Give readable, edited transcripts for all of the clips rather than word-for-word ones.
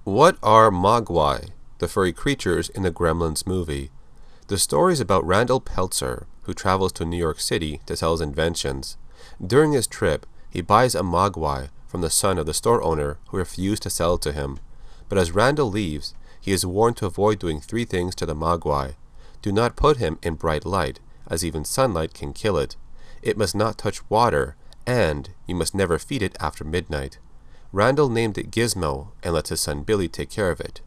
What are Mogwai, the furry creatures in the Gremlins movie? The story is about Randall Peltzer, who travels to New York City to sell his inventions. During his trip, he buys a Mogwai from the son of the store owner who refused to sell it to him. But as Randall leaves, he is warned to avoid doing three things to the Mogwai. Do not put him in bright light, as even sunlight can kill it. It must not touch water, and you must never feed it after midnight. Randall named it Gizmo and lets his son Billy take care of it.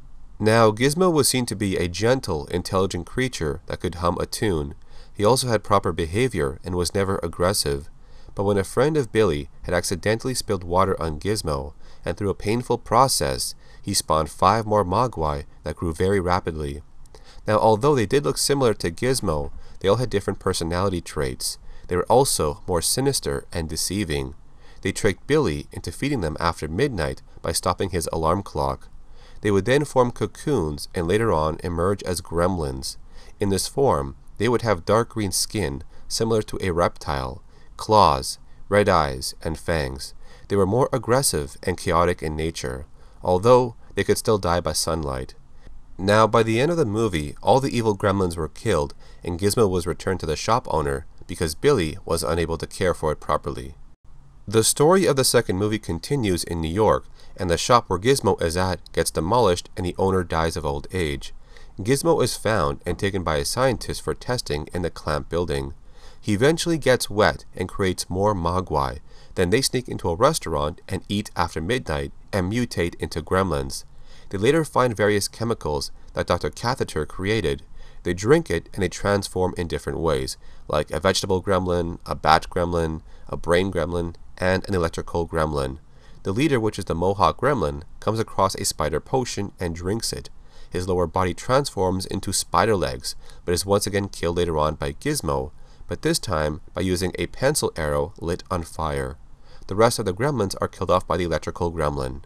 Now, Gizmo was seen to be a gentle, intelligent creature that could hum a tune. He also had proper behavior and was never aggressive. But when a friend of Billy had accidentally spilled water on Gizmo, and through a painful process, he spawned 5 more Mogwai that grew very rapidly. Now, although they did look similar to Gizmo, they all had different personality traits. They were also more sinister and deceiving. They tricked Billy into feeding them after midnight by stopping his alarm clock. They would then form cocoons and later on emerge as gremlins. In this form, they would have dark green skin similar to a reptile, claws, red eyes, and fangs. They were more aggressive and chaotic in nature, although they could still die by sunlight. Now, by the end of the movie, all the evil gremlins were killed and Gizmo was returned to the shop owner because Billy was unable to care for it properly. The story of the second movie continues in New York, and the shop where Gizmo is at gets demolished and the owner dies of old age. Gizmo is found and taken by a scientist for testing in the Clamp building. He eventually gets wet and creates more Mogwai. Then they sneak into a restaurant and eat after midnight and mutate into gremlins. They later find various chemicals that Dr. Catheter created. They drink it and they transform in different ways, like a vegetable gremlin, a bat gremlin, a brain gremlin, and an electrical gremlin. The leader, which is the Mohawk gremlin, comes across a spider potion and drinks it. His lower body transforms into spider legs, but is once again killed later on by Gizmo, but this time by using a pencil arrow lit on fire. The rest of the gremlins are killed off by the electrical gremlin.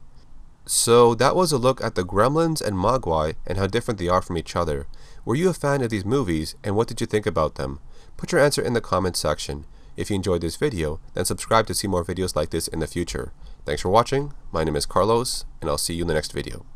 So that was a look at the Gremlins and Mogwai and how different they are from each other. Were you a fan of these movies and what did you think about them? Put your answer in the comments section. If you enjoyed this video, then subscribe to see more videos like this in the future. Thanks for watching. My name is Carlos, and I'll see you in the next video.